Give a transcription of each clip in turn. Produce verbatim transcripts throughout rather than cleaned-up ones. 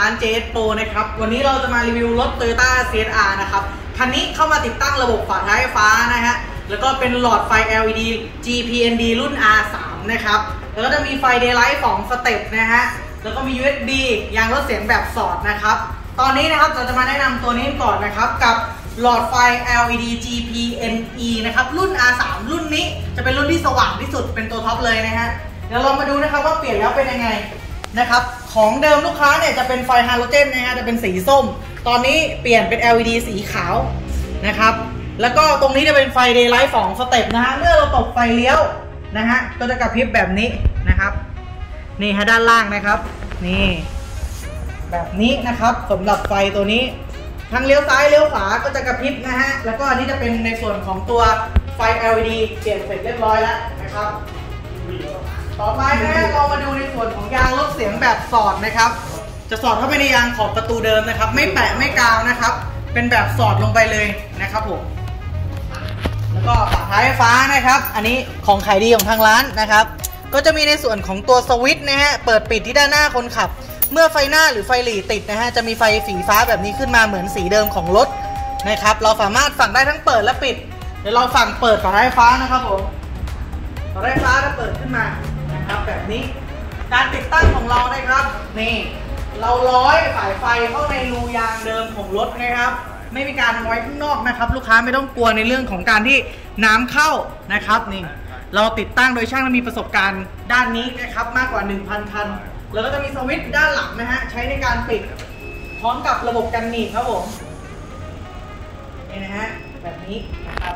าน เจ เอส Pro นะครับวันนี้เราจะมารีวิวรถ Toyota ซี เอส อาร์ นะครับคันนี้เข้ามาติดตั้งระบบฝาท้ายไฟฟ้านะฮะแล้วก็เป็นหลอดไฟ แอล อี ดี จี พี เอ็น ดี รุ่น อาร์ สาม นะครับแล้วก็จะมีไฟ Daylight สองสเต็ปนะฮะแล้วก็มี ยู เอส บี ยางลดเสียงแบบสอดนะครับตอนนี้นะครับเราจะมาแนะนำตัวนี้ก่อนนะครับกับหลอดไฟ แอล อี ดี จี พี เอ็น อี นะครับรุ่น อาร์ สาม รุ่นนี้จะเป็นรุ่นที่สว่างที่สุดเป็นตัวท็อปเลยนะฮะเดี๋ยวเรามาดูนะครับว่าเปลี่ยนแล้วเป็นยังไงนะครับของเดิมลูกค้าเนี่ยจะเป็นไฟฮาโลเจนนะฮะจะเป็นสีส้มตอนนี้เปลี่ยนเป็น แอล อี ดี สีขาวนะครับแล้วก็ตรงนี้จะเป็นไฟ Daylight สองสเต็ปนะฮะเมื่อเราตบไฟเลี้ยวนะฮะก็จะกระพริบแบบนี้นะครับนี่ฮะด้านล่างนะครับนี่แบบนี้นะครับสำหรับไฟตัวนี้ทั้งเลี้ยวซ้ายเลี้ยวขวาก็จะกระพริบนะฮะแล้วก็อันนี้จะเป็นในส่วนของตัวไฟ แอล อี ดี เปลี่ยนเสร็จเรียบร้อยแล้วนะครับต่อไปนะฮะเรามาดูในส่วนของยางลดเสียงแบบสอดนะครับจะสอดเข้าไปในยางขอบประตูเดิมนะครับไม่แปะไม่กาวนะครับเป็นแบบสอดลงไปเลยนะครับผมแล้วก็ฝาท้ายไฟฟ้านะครับอันนี้ของขายดีของทางร้านนะครับก็จะมีในส่วนของตัวสวิตช์นะฮะเปิดปิดที่ด้านหน้าคนขับเมื่อไฟหน้าหรือไฟหลีติดนะฮะจะมีไฟสีฟ้าแบบนี้ขึ้นมาเหมือนสีเดิมของรถนะครับเราสามารถฝั่งได้ทั้งเปิดและปิดเดี๋ยวเราฝั่งเปิดฝาท้ายไฟฟ้านะครับผมฝาท้ายไฟฟ้าจะเปิดขึ้นมานะครับแบบนี้การติดตั้งของเรานะครับนี่เราร้อยสายไฟเข้าในรูยางเดิมของรถนะครับไม่มีการไว้ข้างนอกนะครับลูกค้าไม่ต้องกลัวในเรื่องของการที่น้ำเข้านะครับนี่เราติดตั้งโดยช่างที่มีประสบการณ์ด้านนี้นะครับมากกว่า หนึ่งพัน คันแล้วก็จะมีสวิตช์ด้านหลังนะฮะใช้ในการปิดพร้อมกับระบบกันหนีบครับผมนี่นะฮะแบบนี้นะครับ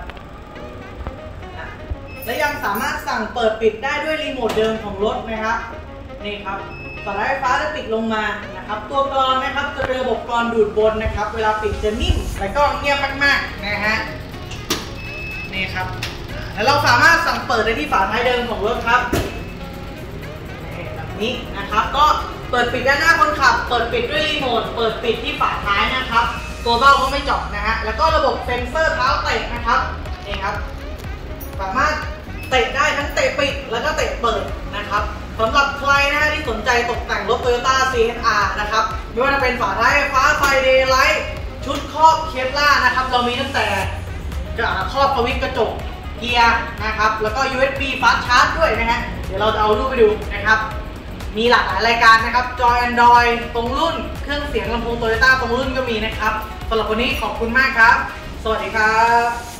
และยังสามารถสั่งเปิดปิดได้ด้วยรีโมทเดิมของรถนะครับนี่ครับฝาท้ายไฟฟ้าจะปิดลงมานะครับตัวกรองนะครับจะเป็นระบบกรองดูดบนนะครับเวลาปิดจะนิ่มและก็เงียบมากๆนะฮะนี่ครับแล้วเราสามารถสั่งเปิดได้ที่ฝาท้ายเดิมของรถครับแบบนี้นะครับก็เปิดปิดด้านหน้าคนขับเปิดปิดด้วยรีโมทเปิดปิดที่ฝาท้ายนะครับตัวเบ้าก็ไม่เจาะนะฮะแล้วก็ระบบเซ็นเซอร์เท้าเตะนะครับนี่ครับสามารถเตะได้ทั้งเตะปิดแล้วก็เตะเปิดนะครับสำหรับใครนะฮะที่สนใจตกแต่งรถ Toyota ซี เอส อาร์ นะครับไม่ว่าจะเป็นฝาท้ายไฟฟ้าไฟ Daylight ชุดครอบเคปล่านะครับเรามีตั้งแต่ครอบสวิตช์กระจกเกียร์นะครับแล้วก็ ยู เอส บี ฟาสต์ชาร์จด้วยนะฮะเดี๋ยวเราจะเอารูปไปดูนะครับมีหลากหลายรายการนะครับจอย Android ตรงรุ่นเครื่องเสียงลำโพง Toyota ตรงรุ่นก็มีนะครับสำหรับวันนี้ขอบคุณมากครับสวัสดีครับ